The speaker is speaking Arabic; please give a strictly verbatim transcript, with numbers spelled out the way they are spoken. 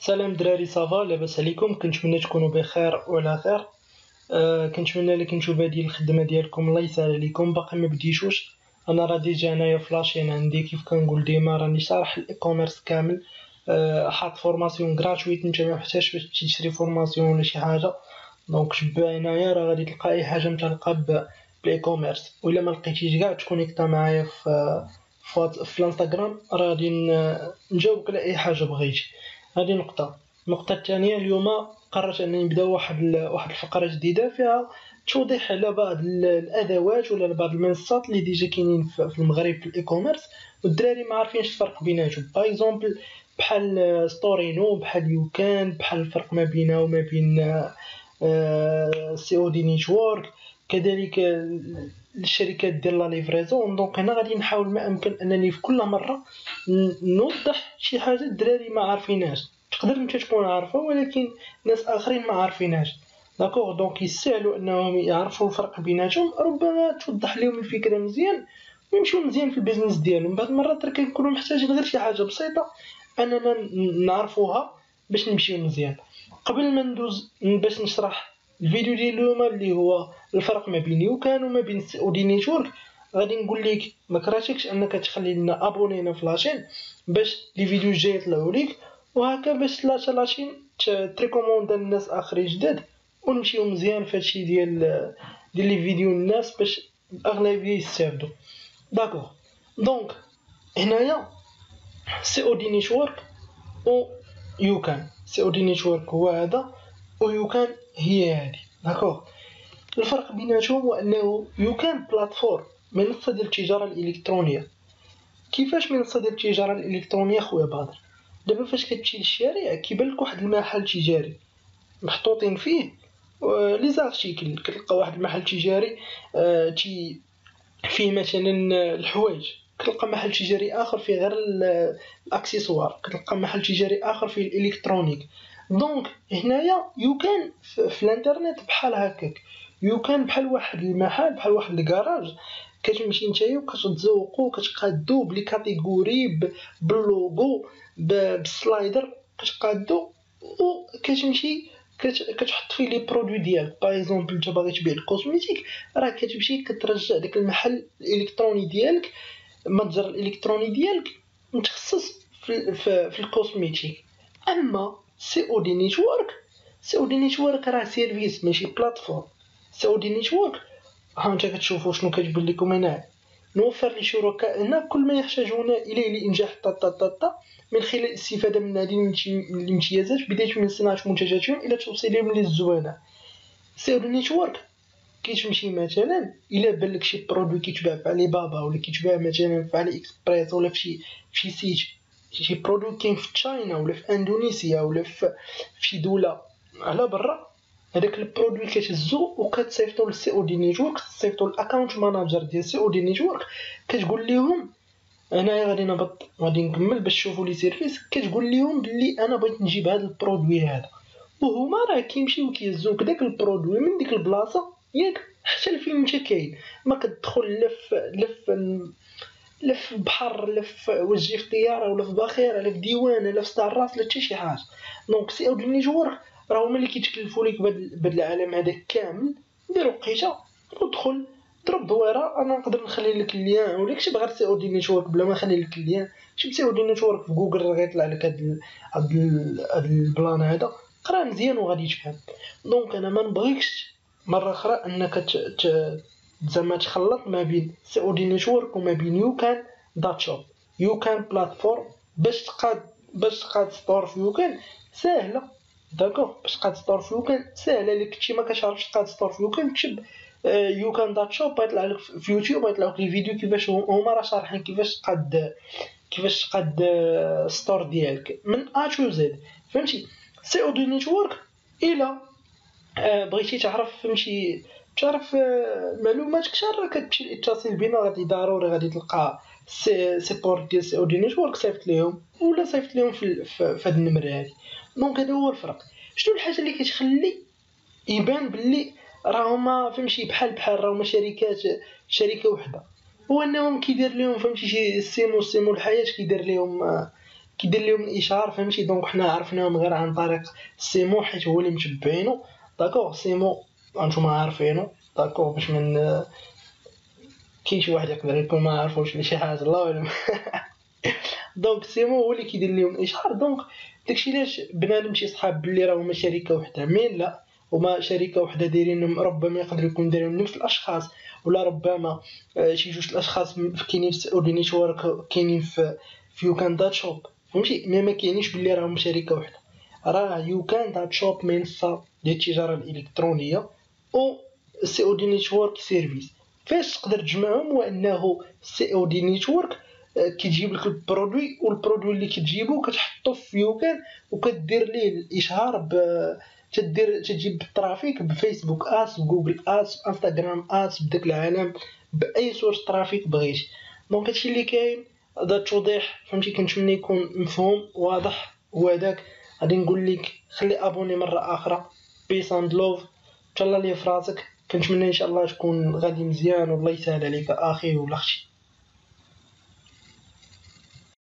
سلام دراري، صافا لاباس عليكم؟ كنتمنى تكونوا بخير وعلى خير. أه كنتمنى لك نشوف هذه الخدمه ديالكم الله يسهل عليكم. باقي ما بديتوش؟ انا راه ديجا انايا فلاشين عندي كيف كنقول ديما راني شارح الاي كوميرس كامل. أه حاط فورماسيون غراتويت، انت ما محتاجش باش تمشي تشري فورماسيون ولا شي حاجه. دونك جبا هنايا راه غادي تلقى اي حاجه متعلقه بالاي كوميرس، ولا ما لقيتيش كاع تكونيكتا معايا في في, في الانستغرام، راه غادي ن- نجاوبك على اي حاجه بغيتي. هذه نقطة. النقطة الثانية، اليوم قررت أنني نبدا واحد ال- واحد الفقرة جديدة فيها توضيح على بعض ال- الأدوات ولا بعض المنصات اللي ديجا كاينين في في المغرب في الإي كوميرس، والدراري ما عارفينش الفرق بيناتهم. باغ اكزومبل بحال ستورينو، بحال يوكان، بحال الفرق ما بينها وما بين آه، سي او دي نيتورك، كذلك ال- الشركات ديال لا ليفريزون. دونك هنا غادي نحاول ما امكن انني في كل مره ن- نوضح شي حاجه الدراري ما عارفينهاش. تقدر انت تكون عارفها ولكن ناس اخرين ما عارفينهاش. داكوغ، دونك يسهلوا انهم يعرفوا الفرق بيناتهم، ربما توضح لهم الفكره مزيان ويمشيو مزيان في البيزنس ديالهم. بعض المرات راه كنكونوا محتاجين غير شي حاجه بسيطه اننا ن- نعرفوها باش نمشيو مزيان. قبل ما ندوز باش نشرح الفيديو ديال اليوم اللي هو الفرق ما بين يوكان وما بين سي او دي نيتورك، غادي نقول لك ما كرهتكش انك تخلي لنا ابونينا في لاشين باش لي فيديو الجاي يطلعوا ليك، وهكا باش لا لاشين تريكوموند الناس اخرين جداد ونمشيو مزيان في هادشي ديال ديال لي فيديو الناس باش الاغلبيه يستافدوا. داكوغ، دونك هنايا سي او دي نيتورك و يوكان. سي او دي نيتورك هو هذا ويوكان هي هذه. داكوغ، الفرق بيناتهم هو انه يوكان بلاتفورم، منصه ديال التجاره الالكترونيه. كيفاش منصه ديال التجاره الالكترونيه خويا بدر؟ دابا فاش كتمشي للشارع كيبان لك واحد المحل تجاري محطوطين فيه آه، لي زارتيكل. كتلقى واحد المحل تجاري آه، تي فيه مثلا الحوايج، كتلقى محل تجاري اخر فيه غير ال- الاكسسوار، كتلقى محل تجاري اخر فيه الالكترونيك. دونك هنايا يوكان في, في الانترنت بحال هكاك. يوكان بحال واحد المحل، بحال واحد الكراج، كتمشي نتايا وكتتذوقوا كتقادو بلي كاتيجوري ب- باللوغو ب- بالسلايدر كتقادو وكتمشي كت- كتحط فيه لي برودوي ديالك. باغ اكزومبل انت باغي تبيع الكوزميتيك، راه كتمشي كترجع داك المحل الالكتروني ديالك، المتجر الالكتروني ديالك متخصص في, في, في الكوزميتيك. اما سي او دي نيتورك، سي او دي نيتورك راه سيرفيس ماشي بلاتفورم. سي او دي نيتورك ها انت كتشوفوا شنو كتبان لكم هنا، نوفر لشركائنا كل ما يحتاجون اليه لانجاح تا تا تا تا من خلال الاستفاده من هذه الممت- الامتيازات، بدايه من صناعه منتجاتهم الى توصيلهم للزبناء. سي او دي نيتورك كيتمشي مثلا الا بان لك شي برودوي كيتباع في علي بابا ولا كيتباع مثلا في علي اكسبريس ولا في شي في شي سيت، شي برودوي كاين في تشاينا ولا في اندونيسيا ولا في في شي دوله على برا، هذاك البرودوي كتهزو وكتصيفطو للسي او دي نيتورك، تصيفطو الاكونت ماناجر ديال سي او دي نيتورك. كتقول لهم انايا غادي نهبط غادي نكمل باش تشوفوا لي سيرفيس، كتقول لهم بلي انا بغيت نجيب هذا البرودوي هذا، وهما راه كيمشيو كيهزوك داك البرودوي من ديك البلاصه ياك حتى لفين انت كاين. ما كتدخل لا في لا في لا في البحر لا في وجهي في الطياره ولا في باخره لا في ديوان لا في ستار راس لا حتى شي حاجه. دونك سي او دي نيتورك راه هما اللي كيتكلفوا لك بهذا العالم هذا كامل. دير وقيته ودخل ضرب دويره. انا نقدر نخلي لك اللين ولا كتب غير سي او دي نيتورك بلا ما نخلي لك اللين، شوف سي او دي نيتورك في جوجل راه غيطلع لك هاد ال- هاد ال- هاد البلان هذا، قرا مزيان وغادي تفهم. دونك انا ما نبغيكش مره اخرى انك ت... ت... زعما تخلط ما بين سي او دي نيتورك وما بين يوكان دات شوب. يوكان بلاتفورم باش تقاد باش تقاد ستور في يوكان ساهله. داكوغ، باش تقاد ستور في يوكان ساهله. الا كنتي ما كتعرفش تقاد ستور في يوكان كتب يوكان دات شوب غيطلع لك في يوتيوب، غيطلع لك لي فيديو كيفاش هما راه شارحين كيفاش تقاد كيفاش تقاد ستور ديالك من ا تو زد. فهمتي؟ سي او دي نيتورك الا آه، بغيتي تعرف فهمتي تعرف آه، معلومات كثر، راه كتمشي اتصل بينا غادي ضروري غادي تلقى سي سيبور ديال سي او دي نيتورك صيفط ليهم ولا صيفط ليهم في في في هاد النمره هادي. دونك هذا هو الفرق. شنو الحاجه اللي كتخلي يبان باللي راهما فهمتي بحال بحال راهما شركات شركه وحده؟ هو انهم كيدير لهم فهمتي شي سيمو سيمو الحياه كيدير لهم آه، كيدير لهم الاشهار فهمتي. دونك حنا عرفناهم غير عن طريق سيمو حيت هو اللي متبعينو داكوغ. سيمو انتوما عارفينو داكوغ باش من كاين شي واحد يقدر يكون ما عارفوش لي شي حاجه الله اعلم. دونك سيمو هو اللي كيدير لهم الاشهار. دونك داكشي علاش بنادم تيصحاب بلي راه هما شركه وحده، مين لا هما شركه وحده دايرينهم. ربما يقدروا يكون دايرين نفس الاشخاص، ولا ربما شي جوج الاشخاص كاينين في اودي نيتورك كاينين في في يو كان دات شوب فهمتي. مي ما كاينينش بلي راهم شركه وحده. راه يو كان دات شوب منصه ديال التجاره الالكترونيه او سي او دي نيتورك سيرفيس. فاش تقدر تجمعهم هو انه سي او دي نيتورك كتجيب لك البرودوي، والبرودوي اللي كتجيبو كتحطو في يوكان وكدير ليه الاشهار ب تدير تجيب بالترافيك بفيسبوك ادز، بجوجل ادز، انستغرام ادز، بداك العالم باي سورس ترافيك بغيتي. دونك هادشي اللي كاين هذا التوضيح فهمتي. كنتمنى يكون مفهوم واضح. وهذاك غادي نقول لك خلي ابوني مره اخرى. بيس اند لوف، تهلا لي فراسك. كنتمنى ان شاء الله تكون غادي مزيان والله يسهل عليك اخي ولا اختي.